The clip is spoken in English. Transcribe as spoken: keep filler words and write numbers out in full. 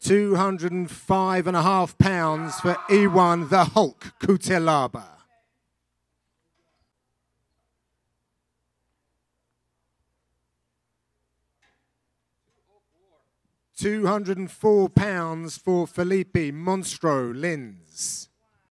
two hundred five and a half pounds for E one, the Hulk, Cutelaba. two hundred four pounds for Philipe Monstro Lins.